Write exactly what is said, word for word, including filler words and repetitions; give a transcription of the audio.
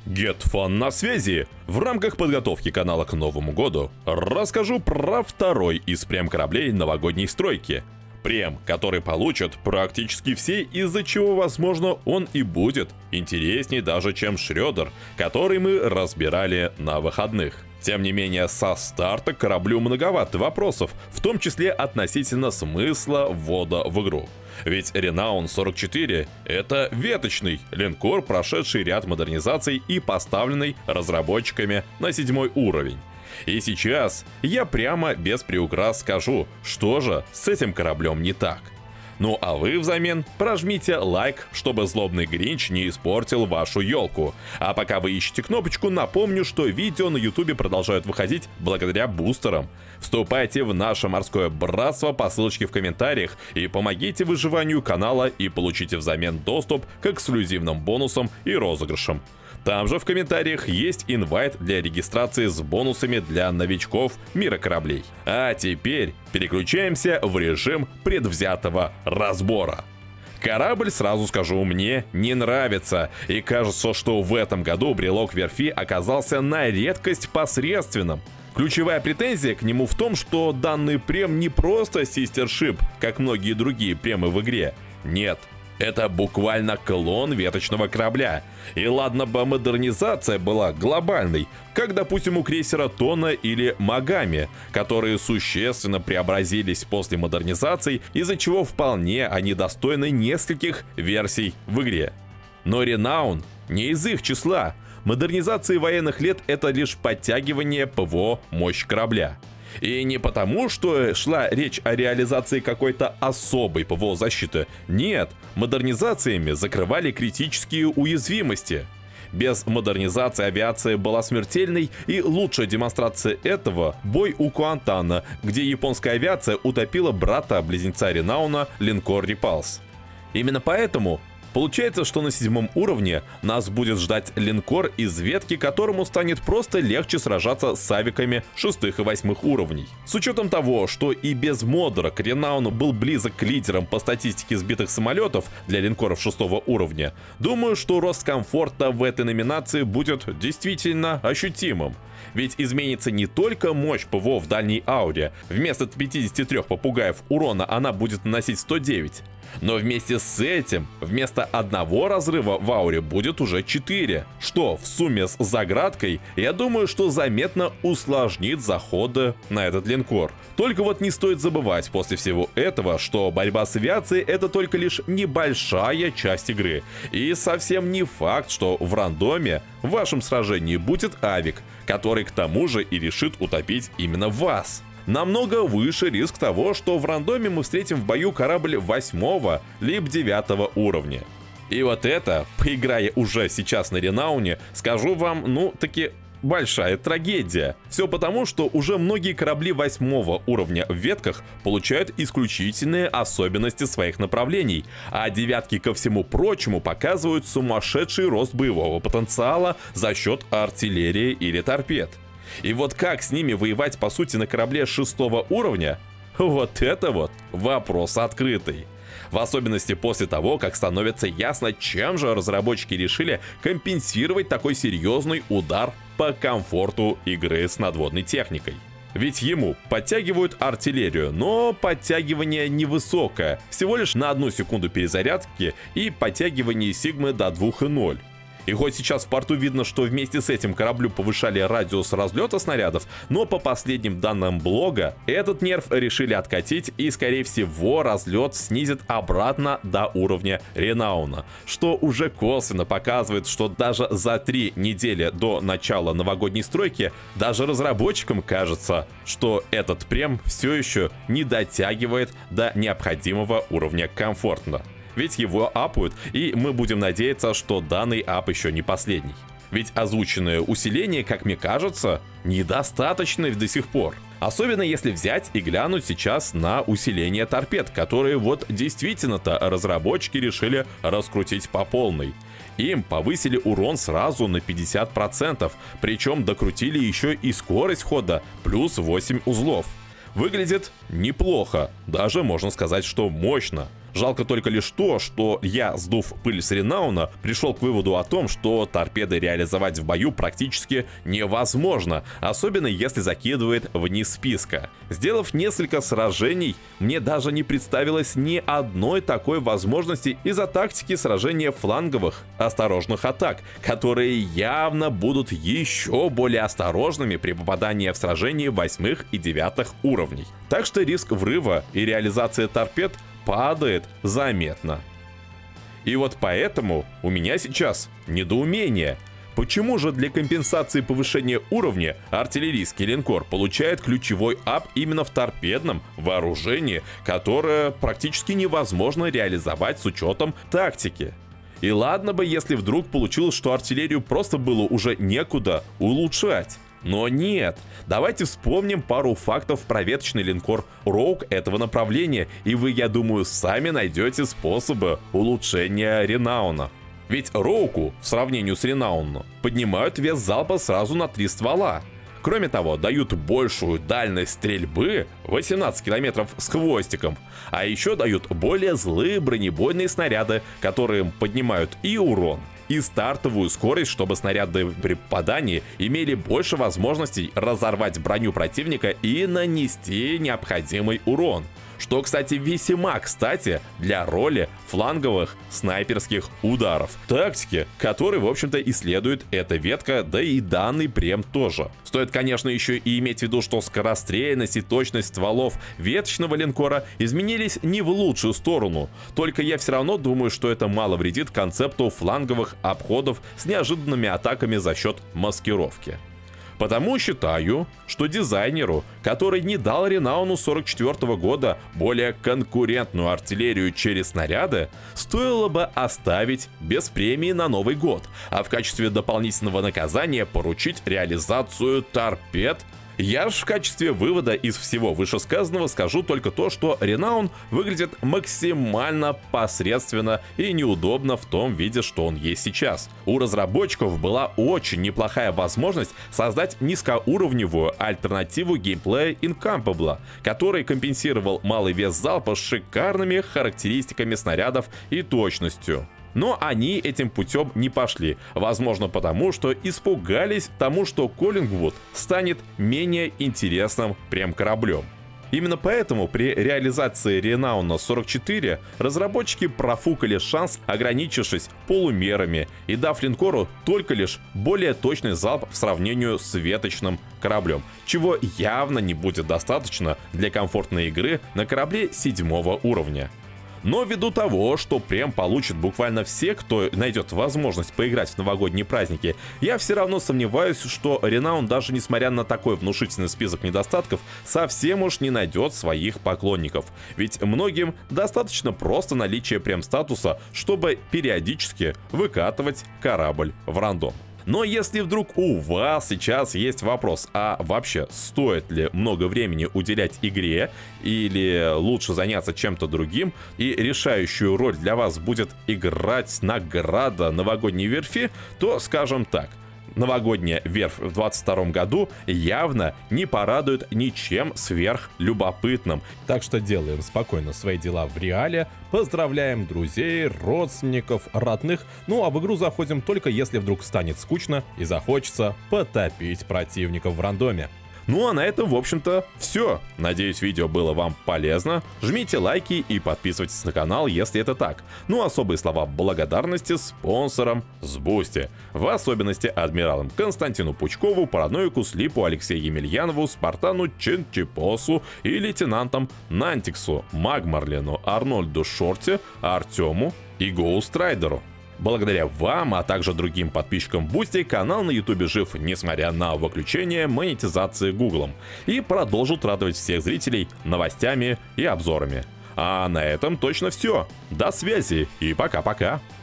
GetFun на связи! В рамках подготовки канала к Новому году расскажу про второй из прем-кораблей новогодней стройки. Прем, который получат практически все, из-за чего, возможно, он и будет интереснее даже, чем Шредер, который мы разбирали на выходных. Тем не менее, со старта к кораблю многовато вопросов, в том числе относительно смысла ввода в игру. Ведь Renown сорок четыре — это веточный линкор, прошедший ряд модернизаций и поставленный разработчиками на седьмой уровень. И сейчас я прямо без приукрас скажу, что же с этим кораблем не так. Ну а вы взамен прожмите лайк, чтобы злобный Гринч не испортил вашу елку. А пока вы ищете кнопочку, напомню, что видео на ютубе продолжают выходить благодаря бустерам. Вступайте в наше морское братство по ссылочке в комментариях и помогите выживанию канала и получите взамен доступ к эксклюзивным бонусам и розыгрышам. Там же в комментариях есть инвайт для регистрации с бонусами для новичков мира кораблей. А теперь переключаемся в режим предвзятого разбора. Корабль, сразу скажу, мне не нравится, и кажется, что в этом году брелок верфи оказался на редкость посредственным. Ключевая претензия к нему в том, что данный прем не просто систершип, как многие другие премы в игре. Нет. Это буквально клон веточного корабля. И ладно бы модернизация была глобальной, как, допустим, у крейсера Тона или Магами, которые существенно преобразились после модернизаций, из-за чего вполне они достойны нескольких версий в игре. Но Renown не из их числа. Модернизации военных лет — это лишь подтягивание ПВО мощи корабля. И не потому, что шла речь о реализации какой-то особой ПВО защиты. Нет, модернизациями закрывали критические уязвимости. Без модернизации авиация была смертельной, и лучшая демонстрация этого — бой у Куантана, где японская авиация утопила брата-близнеца Ренауна линкор Repulse. Именно поэтому получается, что на седьмом уровне нас будет ждать линкор из ветки, которому станет просто легче сражаться с авиками шестых и восьмых уровней. С учетом того, что и без модерок Renown был близок к лидерам по статистике сбитых самолетов для линкоров шестого уровня, думаю, что рост комфорта в этой номинации будет действительно ощутимым. Ведь изменится не только мощь ПВО в дальней ауре, вместо пятидесяти трёх попугаев урона она будет наносить сто девять. Но вместе с этим, вместо одного разрыва в ауре будет уже четыре, что в сумме с заградкой, я думаю, что заметно усложнит заходы на этот линкор. Только вот не стоит забывать после всего этого, что борьба с авиацией — это только лишь небольшая часть игры. И совсем не факт, что в рандоме в вашем сражении будет авик, который к тому же и решит утопить именно вас. Намного выше риск того, что в рандоме мы встретим в бою корабль восьмого либо девятого уровня. И вот это, поиграя уже сейчас на Ренауне, скажу вам, ну таки большая трагедия. Все потому, что уже многие корабли восьмого уровня в ветках получают исключительные особенности своих направлений, а девятки, ко всему прочему, показывают сумасшедший рост боевого потенциала за счет артиллерии или торпед. И вот как с ними воевать, по сути, на корабле шестого уровня? Вот это вот вопрос открытый. В особенности после того, как становится ясно, чем же разработчики решили компенсировать такой серьезный удар по комфорту игры с надводной техникой. Ведь ему подтягивают артиллерию, но подтягивание невысокое, всего лишь на одну секунду перезарядки и подтягивание сигмы до двух и ноль. И хоть сейчас в порту видно, что вместе с этим кораблю повышали радиус разлета снарядов, но по последним данным блога, этот нерв решили откатить, и скорее всего разлет снизит обратно до уровня Ренауна, что уже косвенно показывает, что даже за три недели до начала новогодней стройки даже разработчикам кажется, что этот прем все еще не дотягивает до необходимого уровня комфортно. Ведь его апают, и мы будем надеяться, что данный ап еще не последний. Ведь озвученное усиление, как мне кажется, недостаточно до сих пор. Особенно если взять и глянуть сейчас на усиление торпед, которые вот действительно-то разработчики решили раскрутить по полной. Им повысили урон сразу на пятьдесят процентов, причем докрутили еще и скорость хода плюс восемь узлов. Выглядит неплохо, даже можно сказать, что мощно. Жалко только лишь то, что я, сдув пыль с Ренауна, пришел к выводу о том, что торпеды реализовать в бою практически невозможно, особенно если закидывает вниз списка. Сделав несколько сражений, мне даже не представилось ни одной такой возможности из-за тактики сражения фланговых осторожных атак, которые явно будут еще более осторожными при попадании в сражении восьмых и девятых уровней. Так что риск врыва и реализация торпед падает заметно. И вот поэтому у меня сейчас недоумение. Почему же для компенсации повышения уровня артиллерийский линкор получает ключевой ап именно в торпедном вооружении, которое практически невозможно реализовать с учетом тактики? И ладно бы, если вдруг получилось, что артиллерию просто было уже некуда улучшать. Но нет. Давайте вспомним пару фактов про веточный линкор Rogue этого направления, и вы, я думаю, сами найдете способы улучшения Ренауна. Ведь Роуку, в сравнении с Ренауном, поднимают вес залпа сразу на три ствола. Кроме того, дают большую дальность стрельбы, восемнадцать километров с хвостиком, а еще дают более злые бронебойные снаряды, которые поднимают и урон, и стартовую скорость, чтобы снаряды при попадании имели больше возможностей разорвать броню противника и нанести необходимый урон. Что, кстати, весьма кстати для роли фланговых снайперских ударов. Тактики, которые, в общем-то, исследует эта ветка, да и данный прем тоже. Стоит, конечно, еще и иметь в виду, что скорострельность и точность стволов веточного линкора изменились не в лучшую сторону. Только я все равно думаю, что это мало вредит концепту фланговых обходов с неожиданными атаками за счет маскировки. Потому считаю, что дизайнеру, который не дал Ренауну сорок четвёртого года более конкурентную артиллерию через снаряды, стоило бы оставить без премии на Новый год, а в качестве дополнительного наказания поручить реализацию торпед. Я же в качестве вывода из всего вышесказанного скажу только то, что Ренаун выглядит максимально посредственно и неудобно в том виде, что он есть сейчас. У разработчиков была очень неплохая возможность создать низкоуровневую альтернативу геймплея Incapable, который компенсировал малый вес залпа с шикарными характеристиками снарядов и точностью. Но они этим путем не пошли, возможно потому, что испугались тому, что Коллингвуд станет менее интересным прем кораблем. Именно поэтому при реализации Ренауна сорок четыре разработчики профукали шанс, ограничившись полумерами и дав линкору только лишь более точный залп в сравнении с веточным кораблем, чего явно не будет достаточно для комфортной игры на корабле седьмого уровня. Но ввиду того, что прем получат буквально все, кто найдет возможность поиграть в новогодние праздники, я все равно сомневаюсь, что Ренаун, даже несмотря на такой внушительный список недостатков, совсем уж не найдет своих поклонников. Ведь многим достаточно просто наличия прем-статуса, чтобы периодически выкатывать корабль в рандом. Но если вдруг у вас сейчас есть вопрос, а вообще стоит ли много времени уделять игре или лучше заняться чем-то другим, и решающую роль для вас будет играть награда новогодней верфи, то скажем так. Новогодняя верфь в двадцать втором году явно не порадует ничем сверхлюбопытным. Так что делаем спокойно свои дела в реале, поздравляем друзей, родственников, родных, ну а в игру заходим только если вдруг станет скучно и захочется потопить противников в рандоме. Ну а на этом, в общем-то, все. Надеюсь, видео было вам полезно. Жмите лайки и подписывайтесь на канал, если это так. Ну, особые слова благодарности спонсорам с Бусти. В особенности адмиралам Константину Пучкову, Параноику Слипу, Алексею Емельянову, Спартану Ченчипосу и лейтенантам Нантиксу, Магмарлену, Арнольду Шорте, Артему и Гоустрайдеру. Благодаря вам, а также другим подписчикам Boosty, канал на ютубе жив, несмотря на выключение монетизации Гуглом, и продолжит радовать всех зрителей новостями и обзорами. А на этом точно все. До связи и пока-пока.